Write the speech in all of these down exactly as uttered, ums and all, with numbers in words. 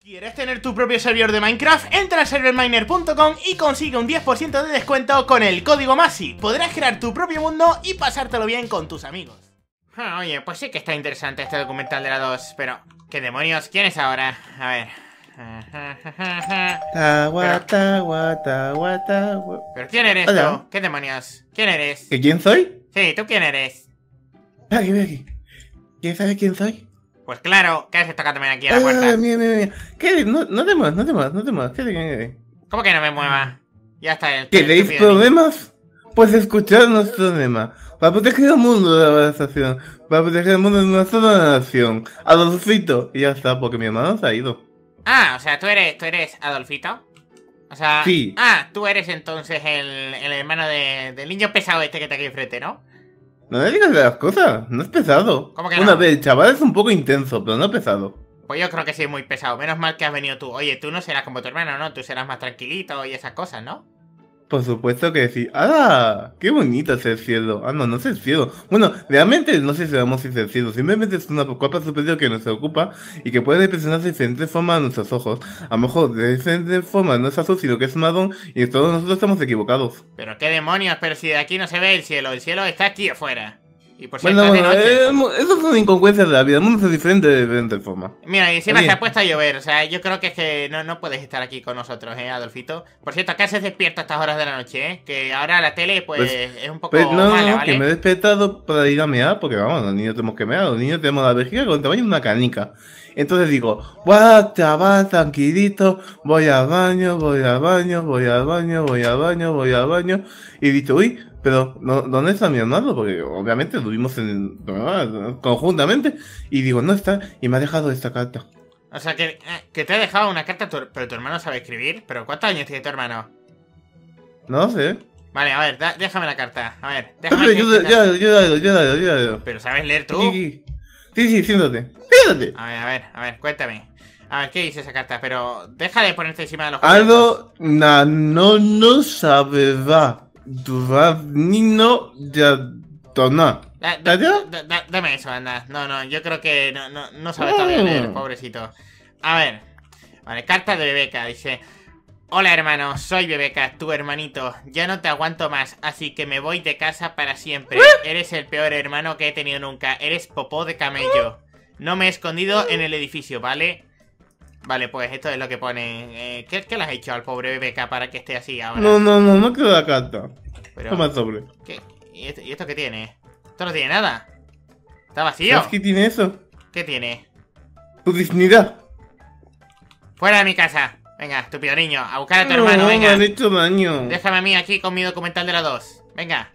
¿Quieres tener tu propio servidor de Minecraft? Entra a serverminer punto com y consigue un diez por ciento de descuento con el código MASI. Podrás crear tu propio mundo y pasártelo bien con tus amigos. Ah, oye, pues sí que está interesante este documental de la dos, pero... ¿qué demonios? ¿Quién es ahora? A ver... Tawa, tawa, tawa, tawa. ¿Pero quién eres Hola. tú? ¿Qué demonios? ¿Quién eres? ¿Que quién soy? Sí, ¿tú quién eres? Ven aquí, ven aquí. ¿Quieres saber quién soy? Pues claro, ¿qué haces tocándome aquí a la Ah, puerta? mira, mira, mira. ¿Qué? No, no te muevas, no te muevas, no te muevas. ¿Qué te qué? ¿Cómo que no me mueva? Ya está el... ¿Queréis el estúpido problemas? Pues escuchad nuestro tema. Para proteger el mundo de la devastación. Para proteger el mundo de una sola nación. Adolfito. Y ya está, porque mi hermano se ha ido. niño. Ah, o sea, ¿tú eres, tú eres Adolfito? O sea... Sí. Ah, tú eres entonces el, el hermano de, del niño pesado este que está aquí enfrente, ¿no? No le digas las cosas, no es pesado. ¿Cómo que Una no? vez, el chaval es un poco intenso, pero no pesado. Pues yo creo que sí es muy pesado. Menos mal que has venido tú. Oye, tú no serás como tu hermano, ¿no? Tú serás más tranquilito y esas cosas, ¿no? Por supuesto que sí. ¡Ah! ¡Qué bonito es el cielo! Ah, no, no es el cielo. Bueno, realmente no sé si sabemos si es el cielo. Simplemente es una capa superior que nos ocupa y que puede representar de diferentes formas a nuestros ojos. A lo mejor de diferentes formas no es azul, sino que es marrón y todos nosotros estamos equivocados. Pero qué demonios, pero si de aquí no se ve el cielo. El cielo está aquí afuera. Y por cierto, Bueno, es de bueno, noche. eh, mo- eso son incongruencias de la vida. El mundo es diferente de diferentes formas. Mira, y encima Oye. se ha puesto a llover. O sea, yo creo que es que no, no puedes estar aquí con nosotros, ¿eh, Adolfito? Por cierto, ¿qué haces despierto a estas horas de la noche, eh? Que ahora la tele, pues, Pues, es un poco Pues no, mala, no, ¿vale? que me he despertado para ir a mear, porque vamos, los niños tenemos que mear, los niños tenemos la vejiga con el tamaño de una canica. Entonces digo, guau, chaval, tranquilito, voy al baño, voy al baño, voy al baño, voy al baño, voy al baño. Y dije, uy, pero no, ¿dónde está mi hermano? Porque obviamente estuvimos en, ¿no? conjuntamente. Y digo, no está, y me ha dejado esta carta. O sea, que, eh, que te ha dejado una carta, tu- pero tu hermano sabe escribir. ¿Pero cuántos años tiene tu hermano? No sé. Vale, a ver, da- déjame la carta. A ver, déjame Hombre, que- yo, yo, yo, yo, yo, yo, yo, yo. Pero ¿sabes leer tú? Sí, sí, sí, siéntate. Siéntate. A ver, a ver, a ver, cuéntame. A ver, ¿qué dice esa carta? Pero deja de ponerte encima de los cubiertos. Algo na no no saberá durar ni no ya tornar. Da- da- ¿Ya? da- da- dame eso, anda. No, no, yo creo que no, no, no sabe todavía leer, Mm. pobrecito. A ver. Vale, carta de Bebeca, dice... Hola hermano, soy Bebeca, tu hermanito. Ya no te aguanto más, así que me voy de casa para siempre. Eres el peor hermano que he tenido nunca. Eres popó de camello. No me he escondido en el edificio, ¿vale? Vale, pues esto es lo que pone. Eh, ¿qué, ¿Qué le has hecho al pobre Bebeca para que esté así ahora? No, no, no, no quiero la carta. Pero, Toma el sobre. ¿qué? ¿Y esto, ¿Y esto qué tiene? Esto no tiene nada. Está vacío. ¿Sabes qué tiene eso? ¿Qué tiene? Tu dignidad. ¡Fuera de mi casa! Venga, estúpido niño, a buscar a tu No, hermano, me venga. han hecho daño. Déjame a mí aquí con mi documental de la dos. Venga.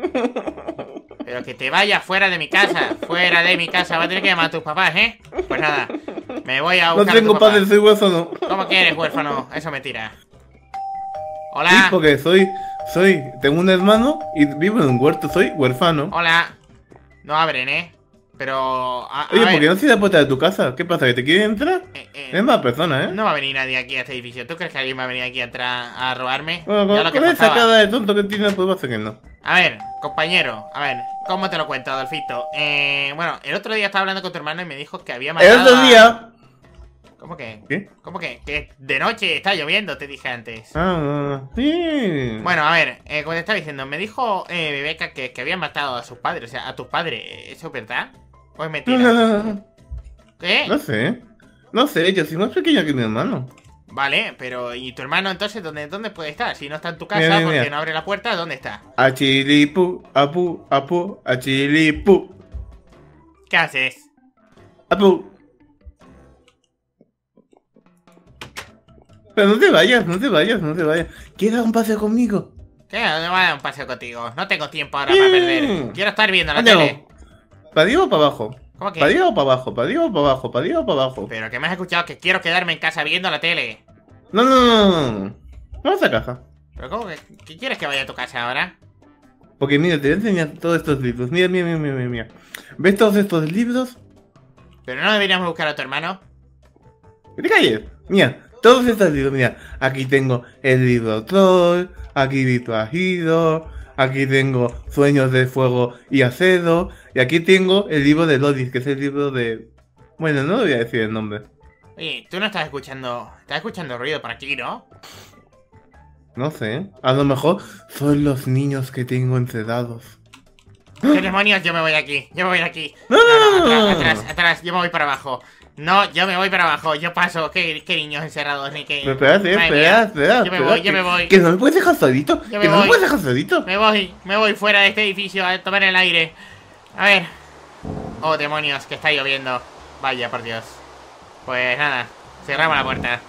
Pero que te vayas fuera de mi casa. Fuera de mi casa. Va a tener que llamar a tus papás, ¿eh? Pues nada. Me voy a No buscar a tengo tu papá. padre, soy huérfano. ¿Cómo que eres huérfano? Eso me tira. Sí, Hola. porque soy, soy, tengo un hermano y vivo en un huerto, soy huérfano. Hola. No abren, ¿eh? Pero... A, a Oye, ver, ¿por qué no cierras la puerta de tu casa? ¿Qué pasa? ¿Que te quieren entrar? eh, eh, Es mala persona, ¿eh? no va a venir nadie aquí a este edificio. ¿Tú crees que alguien va a venir aquí a entrar a robarme? Bueno, Ya con, lo que con esa faltaba. cara de tonto que tienes, pues va a ser que no. A ver, compañero, a ver, ¿cómo te lo cuento, Adolfito? Eh, bueno, el otro día estaba hablando con tu hermano y me dijo que había matado El otro a- día... ¿Cómo que? ¿Qué? ¿Cómo que? Que de noche está lloviendo, te dije antes. Ah, sí. Bueno, a ver, eh, como te estaba diciendo, me dijo eh, Bebeca que, que habían matado a sus padres, o sea, a tus padres. ¿Eso es verdad? ¿O es No, mentira? no, no, no. ¿Qué? No sé. No sé, yo soy más pequeño que mi hermano. Vale, pero ¿y tu hermano entonces dónde, dónde puede estar? Si no está en tu casa Mira, mira, porque mira. no abre la puerta, ¿dónde está? A chilipu, apu, apu, a chilipu, ¿Qué haces? apu. Pero no te vayas, no te vayas, no te vayas. ¿Quieres dar un paseo conmigo? ¿Qué? ¿Dónde voy a dar un paseo contigo? No tengo tiempo ahora para perder. Quiero estar viendo la ¿Dónde tele. ¿Para arriba o para abajo? ¿Cómo que? ¿Para arriba o para abajo? ¿Para arriba o para abajo? ¿Para arriba o para abajo? Pero que me has escuchado que quiero quedarme en casa viendo la tele. No, no, no, no, no. Vamos a casa. ¿Pero cómo que, que quieres que vaya a tu casa ahora? Porque mira, te voy a enseñar todos estos libros. Mira, mira, mira, mira, mira. ¿Ves todos estos libros? ¿Pero no deberíamos buscar a tu hermano? ¿Qué te calles? Mira, todos estos libros, mira. Aquí tengo el libro Troll, aquí Virtua Hero, aquí tengo Sueños de Fuego y Acero, y aquí tengo el libro de Lodis, que es el libro de... Bueno, no voy a decir el nombre. Oye, tú no estás escuchando... Estás escuchando ruido por aquí, ¿no? No sé. A lo mejor son los niños que tengo encerrados. ¿Qué demonios? Yo me voy de aquí. Yo me voy de aquí. No, no, no, atrás, no. atrás, atrás. Yo me voy para abajo. No, yo me voy para abajo. Yo paso. ¿Qué, qué niños encerrados? Ni qué... Pero espérate, Madre espera, mía. espera. Yo me espera, voy, yo que- me voy. Que no me puedes dejar solito. Yo me Que no voy. me puedes dejar solito. Me voy. Me voy fuera de este edificio a tomar el aire. A ver. Oh, demonios, que está lloviendo. Vaya, por Dios. Pues nada. Cerramos la puerta.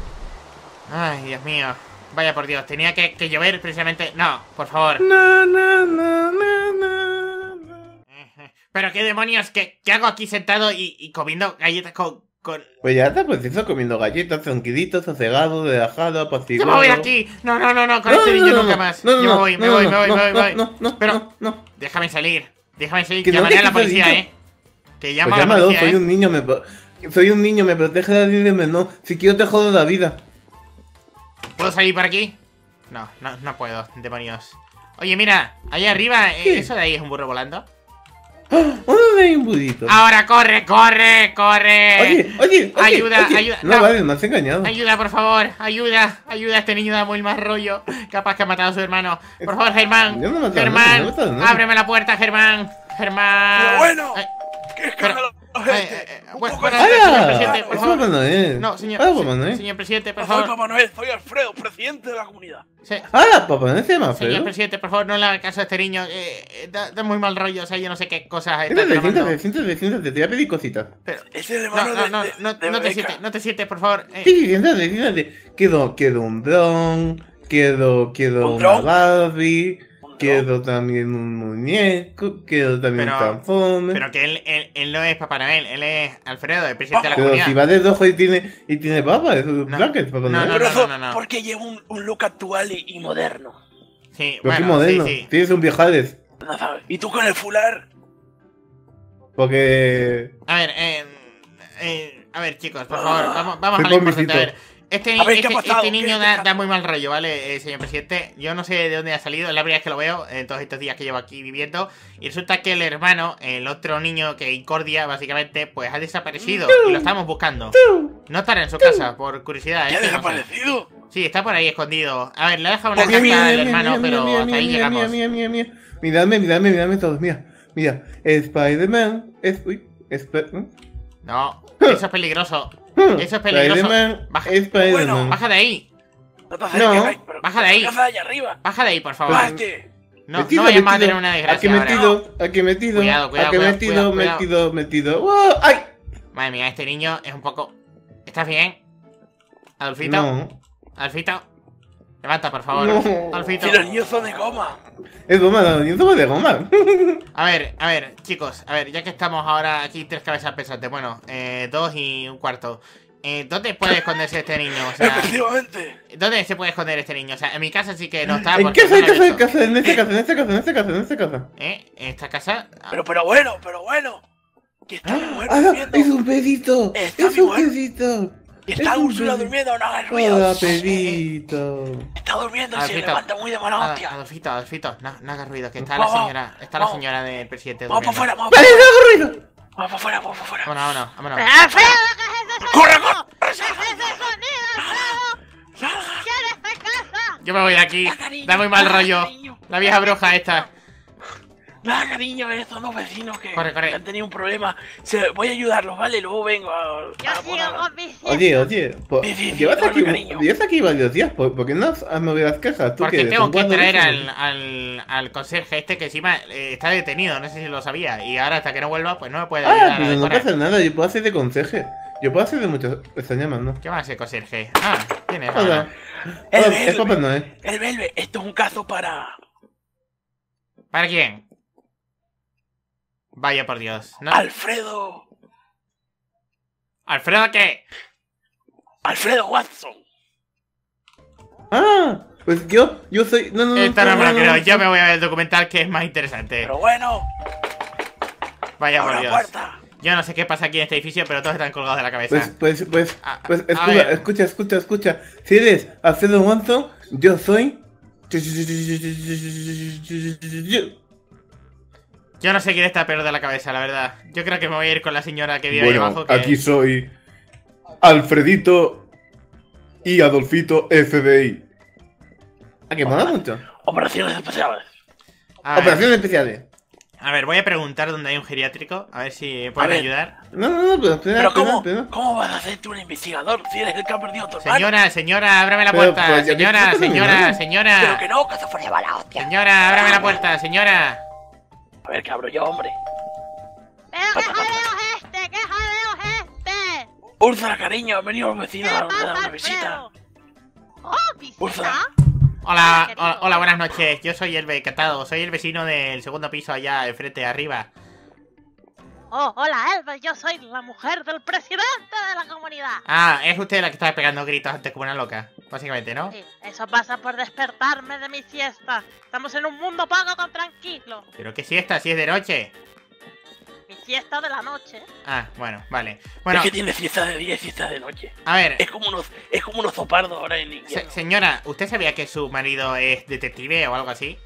Ay, Dios mío. Vaya, por Dios. Tenía que, que llover precisamente... No, por favor. No, no, no, no, no, no. Pero qué demonios, ¿qué, qué hago aquí sentado y, y comiendo galletas con, con... Pues ya está, pues eso, comiendo galletas, tranquilitos, sosegado, relajado, ¡Yo apaciguado. me voy de aquí! No, no, no, no, con No, este no, niño no, nunca no, más. no, no, Yo me no, voy, me no, voy, no, me voy, no, me voy, me no, voy. no, no, Pero no, no. déjame salir. Déjame salir. Que no Llamaré te a la quites policía, solito. ¿eh? Que llamo Pues a la llámalo, policía, soy ¿eh? un niño, me, pro- soy un niño, me protege la vida, no. Si quiero te jodo la vida. ¿Puedo salir por aquí? No, no, no puedo, demonios. Oye, mira, ahí arriba, eh, ¿Qué? ¿eso de ahí es un burro volando? ¿Dónde hay un burrito? ¡Ahora corre, corre, corre! Oye, oye, oye, Ayuda, oye. ayuda, No, no. vale, me has engañado. Ayuda, por favor, ayuda, ayuda, este niño da muy mal rollo. Capaz que ha matado a su hermano. Por favor, Germán. Yo no he matado a nadie, Germán, no he matado a nadie. ábreme la puerta, Germán. Germán. Pero bueno, Ay, ¡qué escándalo, pero- gente! eh, eh, Un bueno, poco de bueno, respeto. señor ¡Hala! presidente, por Es favor. Papá Noel. no, señor, ¡Hala, se- Papá Noel! señor presidente, por No soy favor. Papá Noel, soy Alfredo, presidente de la comunidad. Se- ¡Hala, Papá Noel se llama señor Alfredo! presidente, por favor, no le haga caso a este niño. Eh, eh, da, da muy mal rollo, o sea, yo no sé qué cosas está Siéntate, tramando. siéntate, siéntate, siéntate, te voy a pedir cositas. Pero- Es el No, hermano no, de, no, de, no, de no te Rebeca. sientes, no te sientes, por favor. Eh, Sí, siéntate, siéntate. Quiero, quiero un dron, quiero, quiero ¿Un una dron? Barbie, ¿Un dron? quiero también un muñeco, quiero también Pero- un Transformer. Pero que él, él, él no es Papá Noel, él es Alfredo, el presidente de la Pero comunidad. si va de rojo y tiene, y tiene papa, es un No. blanket, Papá No, Noel. no, Pero eso, no, no. porque lleva un, un look actual y, y moderno. Sí, Pero qué bueno, moderno, sí, sí. tienes un viejales. No sabes. Y tú con el fular. Porque... A ver, eh, eh, a ver, chicos, por favor, vamos, vamos Soy a lo importante. A pobrecito. ver, este, A ver, ¿qué ha este, pasado? este niño ¿Qué- da, qué- da muy mal rollo, ¿vale, eh, señor presidente? Yo no sé de dónde ha salido, es la primera vez que lo veo en todos estos días que llevo aquí viviendo. Y resulta que el hermano, el otro niño que Incordia, básicamente, pues ha desaparecido y lo estamos buscando. No estará en su casa, por curiosidad, ¿Qué ha ¿eh? No sé. desaparecido? Sí, está por ahí escondido. A ver, le he dejado una ¿Por qué? carta Mira, al mira, hermano, mira, pero mira, hasta ahí mira, llegamos. mira, mira, mira. Miradme, miradme, miradme todos, mira. Mira, Spider-Man es... Uy, Sp- ¿eh? No, eso es peligroso. Eso es peligroso. Spider-Man, Baja- Spider-Man. Bueno, Baja de ahí. No te acerques, No, ay, pero- baja de ahí. Baja de allá arriba. Baja de ahí, por favor. Bájate. No, Metido, no vayamos a metido. tener una Aquí desgracia ahora. metido, aquí metido. Cuidado, cuidado, Aquí cuidado, metido, cuidado, cuidado. metido, metido. ¡Wow! ¡Ay! Madre mía, este niño es un poco... ¿Estás bien? Adolfito, No, Adolfito. Levanta, por favor. No. Adolfito. Si los niños son de goma. es goma, no, yo somos de goma. A ver, a ver, chicos. A ver, ya que estamos ahora aquí tres cabezas pesantes. Bueno, eh, dos y un cuarto. Eh, ¿Dónde puede esconderse este niño? O sea, Efectivamente. ¿dónde se puede esconder este niño? O sea, en mi casa sí que no está. ¿En porque casa, no en lo he casa, en visto. casa, en esta casa, en esta casa, en esta casa, en esta casa? ¿Eh? ¿En esta casa? Ah, Pero, pero bueno, pero bueno. Que está mi mujer ¡Ah! durmiendo. ¡Es un pedito! Está ¡Es mi un mujer. pedito! Y es está un Úrsula bebé. durmiendo, no hagas ruido. ¡Hola, pedito! Está durmiendo y se Adolfito. levanta muy de mala Ad- hostia. Adolfito, Adolfito, no, no hagas ruido, que está la Vamos, señora, está la vamos. señora del presidente Vamos para durmiendo. afuera, vamos ¡Vale, para no hago ruido! Vamos para afuera, vamos para afuera. Vámonos, vámonos, vámonos. ¡Alfredo, ¿qué es ese ¡Corre, sonido? corre! ¿Qué es ese sonido, Alfredo? ¿Quién está en casa? Yo me voy de aquí, Ah, cariño, da muy mal ah, rollo. cariño. La vieja bruja esta. Nada, cariño, estos dos vecinos que, Corre, corre. que han tenido un problema. Se, voy a ayudarlos, ¿vale? Luego vengo a... Yo a sigo poner- con mi siesta. Oye, oye, po- Sí, sí, sí, llevas duerme, aquí, cariño. llevas aquí varios días, ¿por, por qué no has has movido las cajas? ¿Tú Porque qué, tengo un que guardo de traer eso? al, al, al conserje este que encima eh, está detenido, no sé si lo sabía. Y ahora hasta que no vuelva, pues no me puede ayudar Ah, a pero no decorar. pasa nada, yo puedo hacer de conseje. Yo puedo hacer de muchas... Me están llamando. ¿Qué va a ser conserje? Ah, ¿quién es? Hola. El Hola, Belve. es Papá Noel. El Belve, esto es un caso para... ¿Para quién? Vaya por Dios. ¿No? Alfredo... ¿Alfredo qué? Alfredo Watson. Ah, pues yo, yo soy... No, no, no. Esto no me lo no, creo, no. yo me voy a ver el documental que es más interesante. Pero bueno, Vaya por abre la Dios. puerta. Yo no sé qué pasa aquí en este edificio, pero todos están colgados de la cabeza. Pues, pues, pues, A- pues, a escucha, ver. escucha, escucha, escucha. Si eres Alfredo Watson, yo soy... Yo no sé quién está peor de la cabeza, la verdad. Yo creo que me voy a ir con la señora que vive ahí Bueno, abajo. Que... aquí soy... Alfredito y Adolfito F B I. ¿A qué mola mucho? Operaciones especiales. A ver, Operaciones especiales. a ver, voy a preguntar dónde hay un geriátrico. A ver si pueden ver. ayudar. No, no, no, pero espera, Pero espera, ¿cómo, espera. ¿cómo vas a hacerte un investigador si eres el que ha perdido a tu hermano? Señora, señora, ábrame la Pero, puerta. pues, ya que Señora, estoy señora, terminando. señora. Pero que no, que se fuera la hostia. Señora, ábrame la puerta, señora. A ver, que abro yo, hombre. ¿Pero qué jaleo es este? ¿Qué jaleo es este? Úrsula, cariño, han venido los ¿Qué vecinos a dar pasa, una visita. Alfredo? Oh, ¿visita? Úrsula. Hola, querido. hola, hola, buenas noches. Yo soy el becatado, soy el vecino del segundo piso allá, de frente arriba. Oh, hola, Elba, yo soy la mujer del presidente de la comunidad. Ah, es usted la que estaba pegando gritos antes como una loca, básicamente, ¿no? Sí, eso pasa por despertarme de mi siesta. Estamos en un mundo poco con tranquilo. Pero qué siesta, si es de noche. Mi siesta de la noche. Ah, bueno, vale. Bueno, Es que tiene fiestas de día y fiestas de noche. a ver, Es como unos, es como unos zopardos ahora en se- invierno. señora, ¿usted sabía que su marido es detective o algo así?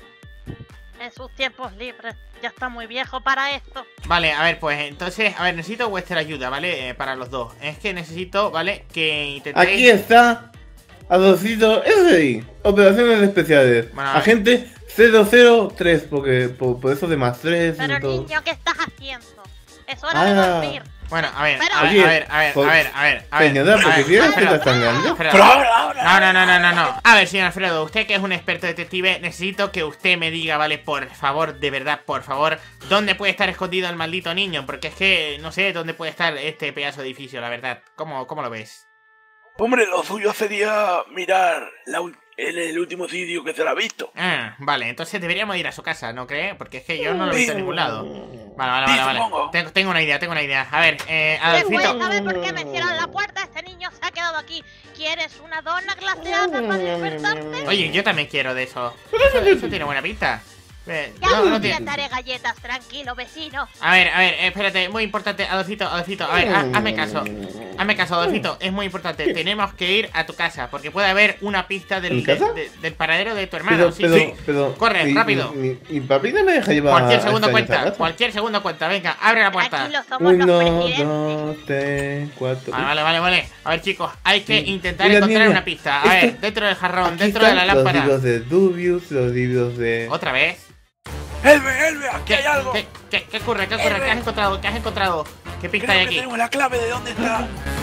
En sus tiempos libres. Ya está muy viejo para esto. Vale, a ver, pues entonces, a ver, necesito vuestra ayuda, ¿vale? Eh, para los dos. Es que necesito, ¿vale? Que intentéis... Aquí está Adolfito F B I. Operaciones especiales. Bueno, Agente cero cero tres, porque por, por eso de más tres. Pero y todo. niño, ¿qué estás haciendo? Es hora de Ah. dormir. Bueno, a ver, Pero- a ver, Oye, a ver, a ver, por- a ver, a ver, a ver. Señora, a ¿por qué ver, tienes Alfredo, tetas tan grandes? Alfredo. Pero ahora, ahora. No, no, no, no, no, no. A ver, señor Alfredo, usted que es un experto detective, necesito que usted me diga, ¿vale? Por favor, de verdad, por favor, ¿dónde puede estar escondido el maldito niño? Porque es que no sé dónde puede estar este pedazo de edificio, la verdad. ¿Cómo, cómo lo ves? Hombre, lo suyo sería mirar la, ul- en el último sitio que se la ha visto. Ah, vale, entonces deberíamos ir a su casa, ¿no cree? Porque es que yo no lo he visto en ningún lado. Vale, vale, Sí, vale, vale. supongo. Tengo, tengo una idea, tengo una idea. A ver, eh, Después, Adolfito. ¿sabes por qué me cierran la puerta? Este niño se ha quedado aquí. ¿Quieres una dona glaseada para despertarte? Oye, yo también quiero de eso. Eso, eso tiene buena pinta. Eh, Ya no, no te tiene... daré galletas, tranquilo, vecino. A ver, a ver, eh, espérate, muy importante, Adolfito, Adolfito, a ver, ha- hazme caso. Hazme caso, Adolfito, es muy importante. Tenemos que ir a tu casa, porque puede haber una pista del, ¿Mi casa? de- de- del paradero de tu hermano. Pero, sí, pero, sí. pero. Corre, mi- rápido. Mi, mi, mi papi no me deja llevar. Cualquier a segundo esta cuenta, casa. cualquier segundo cuenta, venga, abre la puerta. Aquí lo somos los Uno, presidentes. dos, tres, cuatro. Vale, vale, vale, vale. A ver, chicos, hay que Sí. intentar Mira, encontrar mira, una pista. A esto- ver, dentro del jarrón, Aquí dentro de la están lámpara. Los libros de Dubius, los libros de. ¿Otra vez? Elbe, Elbe, aquí ¿Qué, hay algo. ¿qué, qué, qué ocurre? ¿Qué ocurre? ¿Qué has encontrado? ¿Qué has encontrado? ¿Qué pista Creo hay que aquí? tenemos la clave de dónde está